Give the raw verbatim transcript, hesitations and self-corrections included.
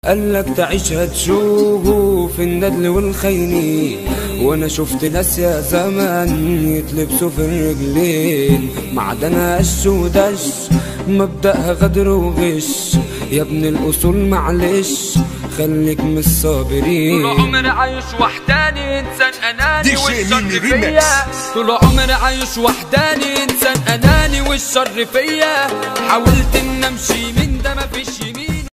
قالك تعيش هتشوف الندل والخينين، وانا شفت ناس يا زمان يتلبسوا في الرجلين. معدنها قش ودش مبدأها غدر وغش، يا ابن الاصول معلش خليك من الصابرين. طول عمري عايش وحداني انسان اناني والشر فيا، طول عمري عايش وحداني انسان اناني والشر فيا. حاولت ان امشي من ده مفيش يمين.